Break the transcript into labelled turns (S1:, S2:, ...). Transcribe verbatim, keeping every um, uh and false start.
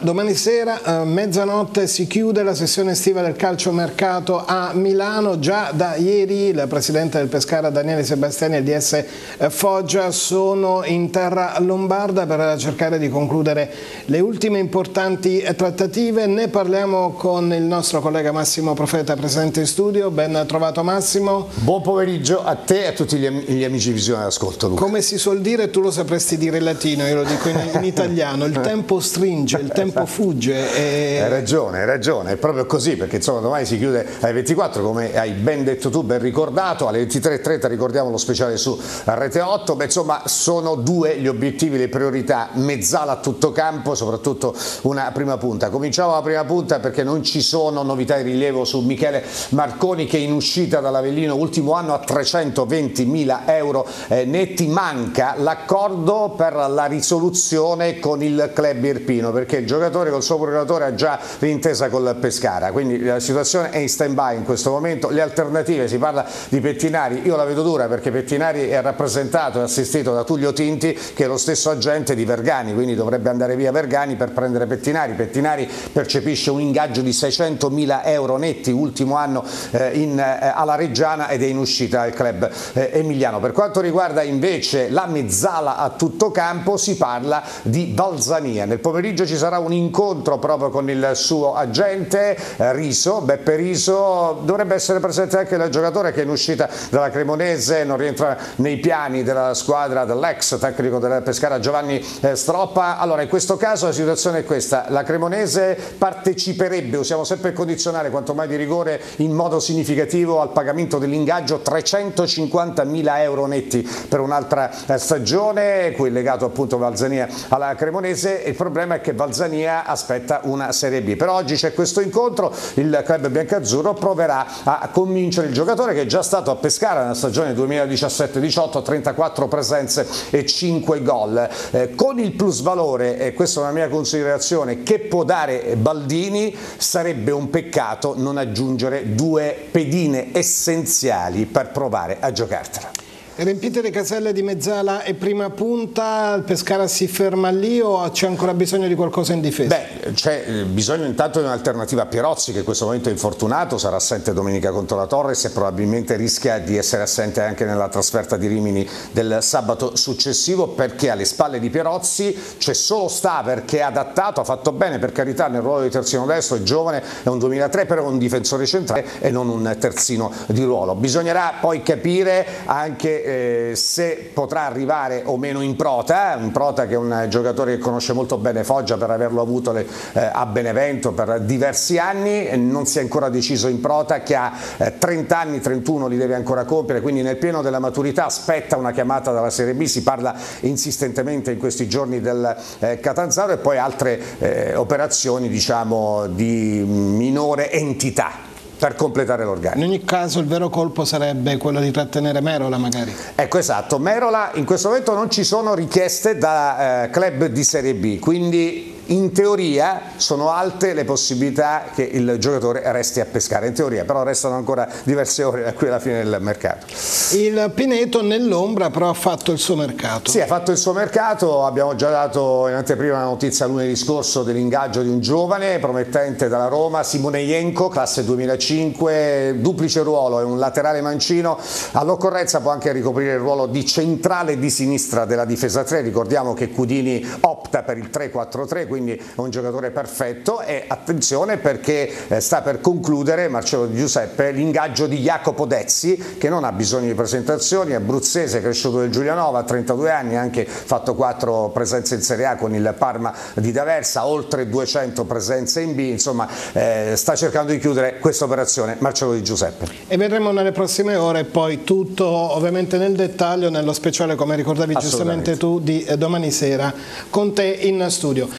S1: Domani sera, eh, mezzanotte, si chiude la sessione estiva del calciomercato a Milano. Già da ieri il presidente del Pescara Daniele Sebastiani e il D S Foggia sono in terra lombarda per cercare di concludere le ultime importanti trattative. Ne parliamo con il nostro collega Massimo Profeta, presente in studio. Ben trovato Massimo.
S2: Buon pomeriggio a te e a tutti gli, am gli amici di Visione d'Ascolto, Luca.
S1: Come si suol dire, tu lo sapresti dire in latino, io lo dico in, in italiano. Il tempo stringe, il tempo fugge. E...
S2: Hai ragione, hai ragione, è proprio così, perché insomma domani si chiude alle ventiquattro, come hai ben detto tu, ben ricordato, alle ventitré e trenta ricordiamo lo speciale su Rete otto. Beh, insomma sono due gli obiettivi, le priorità: Mezzala a tutto campo, soprattutto una prima punta. Cominciamo la prima punta perché non ci sono novità di rilievo su Michele Marconi, che in uscita dall'Avellino ultimo anno a trecentoventimila euro eh, netti. Manca l'accordo per la risoluzione con il club irpino, perché il giocatore col suo procuratore ha già l'intesa col Pescara, quindi la situazione è in stand by in questo momento. Le alternative, si parla di Pettinari, io la vedo dura perché Pettinari è rappresentato e assistito da Tullio Tinti, che è lo stesso agente di Vergani, quindi dovrebbe andare via Vergani per prendere Pettinari. Pettinari percepisce un ingaggio di seicentomila euro netti ultimo anno eh, in, eh, alla Reggiana ed è in uscita al club eh, emiliano. Per quanto riguarda invece la Mezzala a tutto campo, si parla di Valzania. Nel pomeriggio ci sarà un incontro proprio con il suo agente eh, Riso, Beppe Riso. Dovrebbe essere presente anche il giocatore che è in uscita dalla Cremonese, non rientra nei piani della squadra dell'ex tecnico del Pescara Giovanni eh, Stroppa. Allora, in questo caso la situazione è questa: la Cremonese parteciperebbe, usiamo sempre il condizionale quanto mai di rigore, in modo significativo al pagamento dell'ingaggio, trecentocinquantamila euro netti per un'altra eh, stagione, qui legato appunto Valzania alla Cremonese. Il problema è che Valzania aspetta una Serie B. Per oggi c'è questo incontro, il club biancazzurro proverà a convincere il giocatore, che è già stato a Pescara nella stagione duemiladiciassette diciotto, trentaquattro presenze e cinque gol, eh, con il plusvalore, e questa è una mia considerazione, che può dare Baldini. Sarebbe un peccato non aggiungere due pedine essenziali per provare a giocartela.
S1: Riempite le caselle di Mezzala e prima punta, il Pescara si ferma lì o c'è ancora bisogno di qualcosa in difesa?
S2: Beh, c'è bisogno intanto di un'alternativa a Pierozzi, che in questo momento è infortunato, sarà assente domenica contro la Torres e probabilmente rischia di essere assente anche nella trasferta di Rimini del sabato successivo, perché alle spalle di Pierozzi c'è solo Staver, che è adattato, ha fatto bene per carità nel ruolo di terzino destro, è giovane, è un duemilatré, però è un difensore centrale e non un terzino di ruolo. Bisognerà poi capire anche Eh, se potrà arrivare o meno Improta, Improta che è un giocatore che conosce molto bene Foggia per averlo avuto le, eh, a Benevento per diversi anni. Non si è ancora deciso Improta, che ha eh, trenta anni, trentuno li deve ancora compiere, quindi nel pieno della maturità, aspetta una chiamata dalla Serie B, si parla insistentemente in questi giorni del eh, Catanzaro, e poi altre eh, operazioni diciamo di minore entità per completare l'organico.
S1: In ogni caso il vero colpo sarebbe quello di trattenere Merola, magari.
S2: Ecco, esatto, Merola in questo momento non ci sono richieste da eh, club di Serie B, quindi in teoria sono alte le possibilità che il giocatore resti a Pescara, in teoria, però restano ancora diverse ore da qui alla fine del mercato.
S1: Il Pineto nell'ombra però ha fatto il suo mercato.
S2: Sì, ha fatto il suo mercato, abbiamo già dato in anteprima la notizia lunedì scorso dell'ingaggio di un giovane promettente dalla Roma, Simone Jenko, classe duemilacinque, duplice ruolo, è un laterale mancino, all'occorrenza può anche ricoprire il ruolo di centrale di sinistra della difesa tre, ricordiamo che Cudini opta per il tre quattro tre, quindi è un giocatore perfetto. E attenzione perché eh, sta per concludere Marcello Di Giuseppe l'ingaggio di Jacopo Dezzi, che non ha bisogno di presentazioni, è abruzzese, cresciuto nel Giulianova, ha trentadue anni, ha anche fatto quattro presenze in Serie A con il Parma di D'Aversa, oltre duecento presenze in B, insomma eh, sta cercando di chiudere questa operazione Marcello Di Giuseppe.
S1: E vedremo nelle prossime ore poi tutto ovviamente nel dettaglio nello speciale, come ricordavi giustamente tu, di domani sera con te in studio.